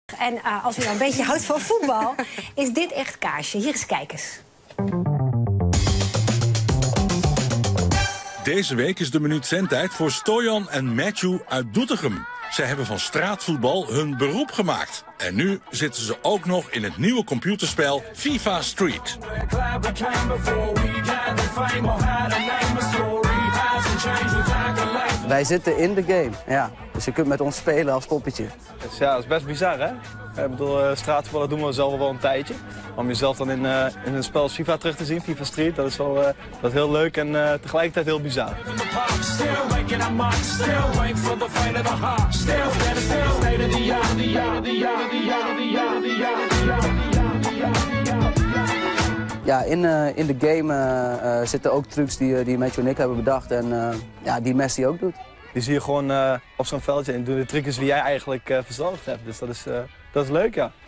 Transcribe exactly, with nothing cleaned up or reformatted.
En uh, als u nou een beetje houdt van voetbal, is dit echt kaarsje. Hier eens kijk eens. Deze week is de minuut zendtijd voor Stojan en Matthew uit Doetinchem. Zij hebben van straatvoetbal hun beroep gemaakt. En nu zitten ze ook nog in het nieuwe computerspel FIFA Street. Wij zitten in de game, ja. Dus je kunt met ons spelen als poppetje. Dus ja, dat is best bizar, hè? Ik bedoel, straatvoetballen doen we zelf wel een tijdje. Om jezelf dan in, uh, in een spel als FIFA terug te zien, FIFA Street, dat is wel uh, dat is heel leuk en uh, tegelijkertijd heel bizar. Ja, in, uh, in de game uh, uh, zitten ook trucs die, die Matthew en ik hebben bedacht en uh, ja, die Messi ook doet. Die zie je gewoon uh, op zo'n veldje en doen de trucjes die jij eigenlijk uh, verzorgd hebt. Dus dat is, uh, dat is leuk, ja.